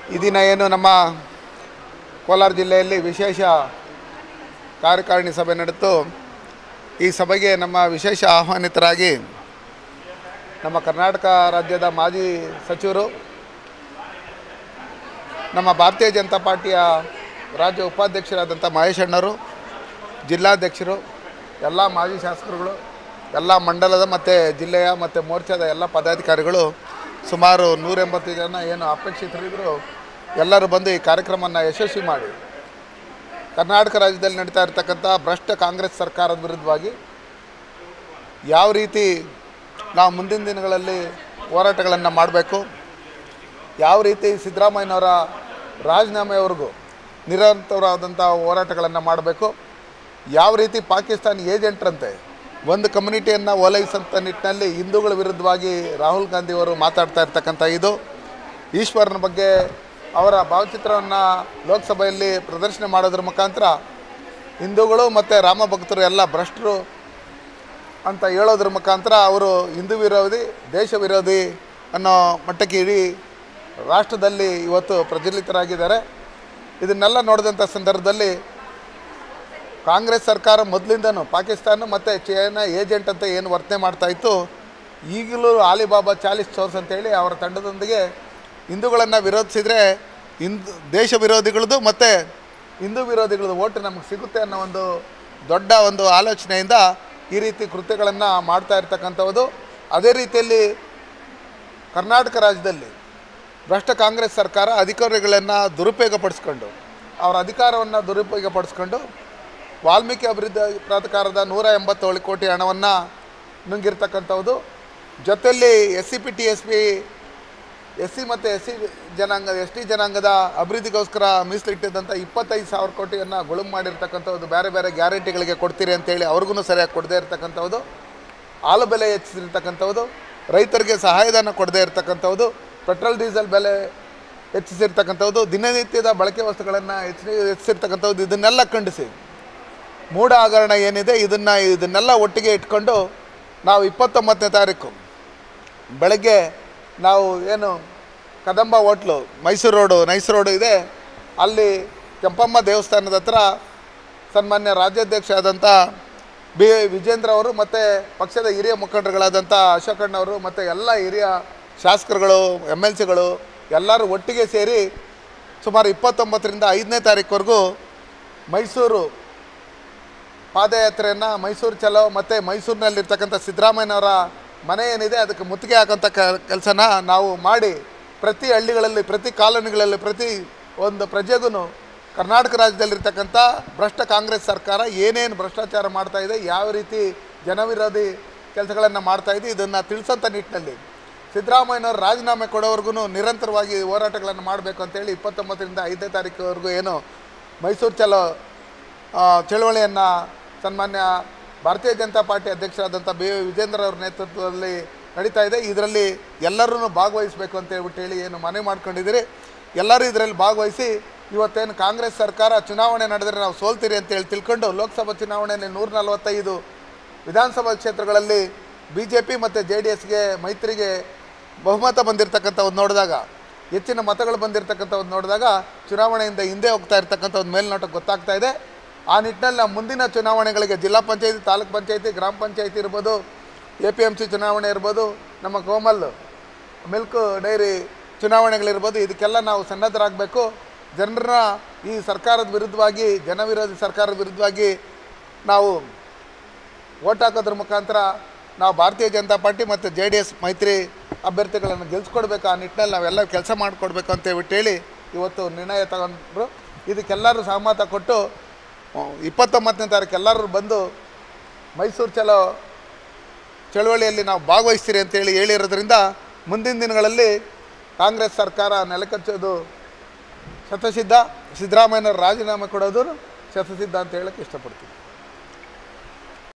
ಈ ದಿನ ಏನು ನಮ್ಮ ಕೋಲಾರ ಜಿಲ್ಲೆಯಲ್ಲಿ ವಿಶೇಷ ಕಾರ್ಯಕಾರಿಣಿ ಸಭೆ ನಡೆಯಿತು. ಈ ಸಭೆಗೆ ನಮ್ಮ ವಿಶೇಷ ಆಹ್ವಾನಿತರಾಗಿ ನಮ್ಮ ಕರ್ನಾಟಕ ರಾಜ್ಯದ ಮಾಜಿ ಸಚಿವರು, ನಮ್ಮ ಭಾರತೀಯ ಜನತಾ ಪಾರ್ಟಿಯ ರಾಜ್ಯ ಉಪಾಧ್ಯಕ್ಷರಾದಂಥ ಮಹೇಶ್ ಅಣ್ಣವರು, ಜಿಲ್ಲಾಧ್ಯಕ್ಷರು, ಎಲ್ಲ ಮಾಜಿ ಶಾಸಕರುಗಳು, ಎಲ್ಲ ಮಂಡಲದ ಮತ್ತು ಜಿಲ್ಲೆಯ ಮತ್ತು ಮೋರ್ಚಾದ ಎಲ್ಲ ಪದಾಧಿಕಾರಿಗಳು, ಸುಮಾರು 180 ಜನ ಏನು ಅಪೇಕ್ಷಿತರಿದ್ದರು, ಎಲ್ಲರೂ ಬಂದು ಈ ಕಾರ್ಯಕ್ರಮವನ್ನು ಯಶಸ್ವಿ ಮಾಡಿ ಕರ್ನಾಟಕ ರಾಜ್ಯದಲ್ಲಿ ನಡೀತಾ ಇರತಕ್ಕಂಥ ಭ್ರಷ್ಟ ಕಾಂಗ್ರೆಸ್ ಸರ್ಕಾರದ ವಿರುದ್ಧವಾಗಿ ಯಾವ ರೀತಿ ನಾವು ಮುಂದಿನ ದಿನಗಳಲ್ಲಿ ಹೋರಾಟಗಳನ್ನು ಮಾಡಬೇಕು, ಯಾವ ರೀತಿ ಸಿದ್ದರಾಮಯ್ಯನವರ ರಾಜೀನಾಮೆವರೆಗೂ ನಿರಂತರವಾದಂಥ ಹೋರಾಟಗಳನ್ನು ಮಾಡಬೇಕು, ಯಾವ ರೀತಿ ಪಾಕಿಸ್ತಾನ ಏಜೆಂಟ್ರಂತೆ ಒಂದು ಕಮ್ಯುನಿಟಿಯನ್ನು ಓಲೈಸಂಥ ನಿಟ್ಟಿನಲ್ಲಿ ಹಿಂದೂಗಳ ವಿರುದ್ಧವಾಗಿ ರಾಹುಲ್ ಗಾಂಧಿಯವರು ಮಾತಾಡ್ತಾ ಇರ್ತಕ್ಕಂಥ ಇದು, ಈಶ್ವರನ ಬಗ್ಗೆ ಅವರ ಭಾವಚಿತ್ರವನ್ನು ಲೋಕಸಭೆಯಲ್ಲಿ ಪ್ರದರ್ಶನ ಮಾಡೋದ್ರ ಮುಖಾಂತರ ಹಿಂದೂಗಳು ಮತ್ತು ರಾಮ ಭಕ್ತರು ಎಲ್ಲ ಭ್ರಷ್ಟರು ಅಂತ ಹೇಳೋದ್ರ ಮುಖಾಂತರ ಅವರು ಹಿಂದೂ ವಿರೋಧಿ, ದೇಶ ವಿರೋಧಿ ಅನ್ನೋ ಮಟ್ಟಕ್ಕೆ ಇಡೀ ರಾಷ್ಟ್ರದಲ್ಲಿ ಇವತ್ತು ಪ್ರಚಲಿತರಾಗಿದ್ದಾರೆ. ಇದನ್ನೆಲ್ಲ ನೋಡಿದಂಥ ಸಂದರ್ಭದಲ್ಲಿ ಕಾಂಗ್ರೆಸ್ ಸರ್ಕಾರ ಮೊದಲಿಂದನೂ ಪಾಕಿಸ್ತಾನ ಮತ್ತು ಚೈನಾ ಏಜೆಂಟ್ ಅಂತ ಏನು ವರ್ತನೆ ಮಾಡ್ತಾಯಿತ್ತು, ಈಗಲೂ ಆಲಿಬಾಬಾ 40 ಚೋರ್ಸ್ ಅಂತೇಳಿ ಅವರ ತಂಡದೊಂದಿಗೆ ಹಿಂದೂಗಳನ್ನು ವಿರೋಧಿಸಿದರೆ ದೇಶ ವಿರೋಧಿಗಳದ್ದು ಮತ್ತು ಹಿಂದೂ ವಿರೋಧಿಗಳದ್ದು ಓಟು ನಮಗೆ ಸಿಗುತ್ತೆ ಅನ್ನೋ ಒಂದು ದೊಡ್ಡ ಒಂದು ಆಲೋಚನೆಯಿಂದ ಈ ರೀತಿ ಕೃತ್ಯಗಳನ್ನು ಮಾಡ್ತಾ ಇರ್ತಕ್ಕಂಥದ್ದು. ಅದೇ ರೀತಿಯಲ್ಲಿ ಕರ್ನಾಟಕ ರಾಜ್ಯದಲ್ಲಿ ಭ್ರಷ್ಟ ಕಾಂಗ್ರೆಸ್ ಸರ್ಕಾರ ಅಧಿಕಾರಿಗಳನ್ನು ದುರುಪಯೋಗಪಡಿಸ್ಕೊಂಡು, ಅವರ ಅಧಿಕಾರವನ್ನು ದುರುಪಯೋಗಪಡಿಸ್ಕೊಂಡು ವಾಲ್ಮೀಕಿ ಅಭಿವೃದ್ಧಿ ಪ್ರಾಧಿಕಾರದ 187 ಕೋಟಿ ಹಣವನ್ನು ನುಂಗಿರ್ತಕ್ಕಂಥದ್ದು. ಜೊತೆಯಲ್ಲಿ SC/TSP SC ಮತ್ತು ST ಜನಾಂಗದ ಅಭಿವೃದ್ಧಿಗೋಸ್ಕರ ಮೀಸಲಿಟ್ಟಿದ್ದಂಥ 25,000 ಕೋಟಿಯನ್ನು ಗುಳುಂ ಮಾಡಿರ್ತಕ್ಕಂಥದ್ದು. ಬೇರೆ ಬೇರೆ ಗ್ಯಾರಂಟಿಗಳಿಗೆ ಕೊಡ್ತೀರಿ ಅಂತೇಳಿ ಅವ್ರಿಗೂ ಸರಿಯಾಗಿ ಕೊಡದೇ ಇರತಕ್ಕಂಥದ್ದು, ಹಾಲು ಬೆಲೆ ಹೆಚ್ಚಿಸಿರ್ತಕ್ಕಂಥದ್ದು, ರೈತರಿಗೆ ಸಹಾಯಧನ ಕೊಡದೇ ಇರತಕ್ಕಂಥದ್ದು, ಪೆಟ್ರೋಲ್ ಡೀಸೆಲ್ ಬೆಲೆ ಹೆಚ್ಚಿಸಿರ್ತಕ್ಕಂಥದ್ದು, ದಿನನಿತ್ಯದ ಬಳಕೆ ವಸ್ತುಗಳನ್ನು ಹೆಚ್ಚಿಸಿರ್ತಕ್ಕಂಥದ್ದು. ಇದನ್ನೆಲ್ಲ ಖಂಡಿಸಿ ಮೂಢ ಹಗರಣ ಏನಿದೆ ಇದನ್ನೆಲ್ಲ ಒಟ್ಟಿಗೆ ಇಟ್ಕೊಂಡು ನಾವು 29ನೇ ತಾರೀಕು ಬೆಳಗ್ಗೆ ನಾವು ಏನು ಕದಂಬ ಹೋಟ್ಲು ನೈಸ್ ರೋಡು ಇದೆ, ಅಲ್ಲಿ ಕೆಂಪಮ್ಮ ದೇವಸ್ಥಾನದ ಹತ್ರ ಸನ್ಮಾನ್ಯ ರಾಜ್ಯಾಧ್ಯಕ್ಷ ಆದಂಥ ವಿಜೇಂದ್ರ ಅವರು ಮತ್ತು ಪಕ್ಷದ ಹಿರಿಯ ಮುಖಂಡರುಗಳಾದಂಥ ಅಶೋಕಣ್ಣವರು ಮತ್ತು ಎಲ್ಲ ಹಿರಿಯ ಶಾಸಕರುಗಳು, MLCಗಳು ಎಲ್ಲರೂ ಒಟ್ಟಿಗೆ ಸೇರಿ ಸುಮಾರು 29ರಿಂದ 5ನೇ ತಾರೀಕುವರೆಗೂ ಮೈಸೂರು ಪಾದಯಾತ್ರೆಯನ್ನು, ಮೈಸೂರು ಚಲೋ ಮತ್ತು ಮೈಸೂರಿನಲ್ಲಿರ್ತಕ್ಕಂಥ ಸಿದ್ದರಾಮಯ್ಯನವರ ಮನೆ ಏನಿದೆ ಅದಕ್ಕೆ ಮುತ್ತಿಗೆ ಹಾಕೋಂಥ ಕೆಲಸನ ನಾವು ಮಾಡಿ ಪ್ರತಿ ಹಳ್ಳಿಗಳಲ್ಲಿ, ಪ್ರತಿ ಕಾಲೋನಿಗಳಲ್ಲಿ, ಪ್ರತಿ ಒಂದು ಪ್ರಜೆಗೂ ಕರ್ನಾಟಕ ರಾಜ್ಯದಲ್ಲಿರ್ತಕ್ಕಂಥ ಭ್ರಷ್ಟ ಕಾಂಗ್ರೆಸ್ ಸರ್ಕಾರ ಏನೇನು ಭ್ರಷ್ಟಾಚಾರ ಮಾಡ್ತಾಯಿದೆ, ಯಾವ ರೀತಿ ಜನವಿರೋಧಿ ಕೆಲಸಗಳನ್ನು ಮಾಡ್ತಾಯಿದೆ ಇದನ್ನು ತಿಳಿಸೋಂಥ ನಿಟ್ಟಿನಲ್ಲಿ ಸಿದ್ದರಾಮಯ್ಯನವರು ರಾಜೀನಾಮೆ ಕೊಡೋವರೆಗೂ ನಿರಂತರವಾಗಿ ಹೋರಾಟಗಳನ್ನು ಮಾಡಬೇಕು ಅಂತೇಳಿ 29ರಿಂದ 5ನೇ ತಾರೀಕುವರೆಗೂ ಏನು ಮೈಸೂರು ಚಲೋ ಚಳವಳಿಯನ್ನು ಸನ್ಮಾನ್ಯ ಭಾರತೀಯ ಜನತಾ ಪಾರ್ಟಿ ಅಧ್ಯಕ್ಷರಾದಂಥ ವಿಜೇಂದ್ರ ಅವರ ನೇತೃತ್ವದಲ್ಲಿ ನಡೀತಾ ಇದೆ. ಇದರಲ್ಲಿ ಎಲ್ಲರೂ ಭಾಗವಹಿಸಬೇಕು ಅಂತೇಳಿ ಏನು ಮನವಿ ಮಾಡ್ಕೊಂಡಿದ್ದೀರಿ. ಎಲ್ಲರೂ ಇದರಲ್ಲಿ ಭಾಗವಹಿಸಿ ಇವತ್ತೇನು ಕಾಂಗ್ರೆಸ್ ಸರ್ಕಾರ ಚುನಾವಣೆ ನಡೆದರೆ ನಾವು ಸೋಲ್ತೀರಿ ಅಂತೇಳಿ ತಿಳ್ಕೊಂಡು ಲೋಕಸಭಾ ಚುನಾವಣೆಯಲ್ಲಿ 145 ವಿಧಾನಸಭಾ ಕ್ಷೇತ್ರಗಳಲ್ಲಿ BJP ಮತ್ತು JDSಗೆ ಮೈತ್ರಿಗೆ ಬಹುಮತ ಬಂದಿರತಕ್ಕಂಥದ್ದು ನೋಡಿದಾಗ, ಹೆಚ್ಚಿನ ಮತಗಳು ಬಂದಿರತಕ್ಕಂಥದ್ದು ನೋಡಿದಾಗ ಚುನಾವಣೆಯಿಂದ ಹಿಂದೆ ಹೋಗ್ತಾ ಇರ್ತಕ್ಕಂಥದ್ದು ಮೇಲ್ನೋಟಕ್ಕೆ ಗೊತ್ತಾಗ್ತಾ ಇದೆ. ಆ ನಿಟ್ಟಿನಲ್ಲಿ ನಾವು ಮುಂದಿನ ಚುನಾವಣೆಗಳಿಗೆ ಜಿಲ್ಲಾ ಪಂಚಾಯತಿ, ತಾಲೂಕು ಪಂಚಾಯತಿ, ಗ್ರಾಮ ಪಂಚಾಯತಿ ಇರ್ಬೋದು, APMC ಚುನಾವಣೆ ಇರ್ಬೋದು, ನಮ್ಮ ಗೋಮಲ್ ಮಿಲ್ಕ್ ಡೈರಿ ಚುನಾವಣೆಗಳಿರ್ಬೋದು, ಇದಕ್ಕೆಲ್ಲ ನಾವು ಸನ್ನದ್ಧರಾಗಬೇಕು. ಜನರನ್ನ ಈ ಸರ್ಕಾರದ ವಿರುದ್ಧವಾಗಿ, ಜನವಿರೋಧಿ ಸರ್ಕಾರದ ವಿರುದ್ಧವಾಗಿ ನಾವು ಓಟ್ ಹಾಕೋದ್ರ ಮುಖಾಂತರ ನಾವು ಭಾರತೀಯ ಜನತಾ ಪಾರ್ಟಿ ಮತ್ತು JDS ಮೈತ್ರಿ ಅಭ್ಯರ್ಥಿಗಳನ್ನು ಗೆಲ್ಸ್ಕೊಡ್ಬೇಕು. ಆ ನಿಟ್ಟಿನಲ್ಲಿ ನಾವೆಲ್ಲ ಕೆಲಸ ಮಾಡಿಕೊಡ್ಬೇಕು ಅಂತೇಳಿ ಇವತ್ತು ನಿರ್ಣಯ ತಗೊಂಡ್ರು. ಇದಕ್ಕೆಲ್ಲರೂ ಸಹಮತ ಕೊಟ್ಟು 29ನೇ ತಾರೀಕು ಎಲ್ಲರೂ ಬಂದು ಮೈಸೂರು ಚಲೋ ಚಳವಳಿಯಲ್ಲಿ ನಾವು ಭಾಗವಹಿಸ್ತೀರಿ ಅಂತೇಳಿ ಹೇಳಿರೋದ್ರಿಂದ ಮುಂದಿನ ದಿನಗಳಲ್ಲಿ ಕಾಂಗ್ರೆಸ್ ಸರ್ಕಾರ ನೆಲಕಚ್ಚೋದು ಶತಸಿದ್ಧ, ಸಿದ್ದರಾಮಯ್ಯನವರು ರಾಜೀನಾಮೆ ಕೊಡೋದು ಶತಸಿದ್ಧ ಅಂತ ಹೇಳೋಕ್ಕೆ ಇಷ್ಟಪಡ್ತೀನಿ.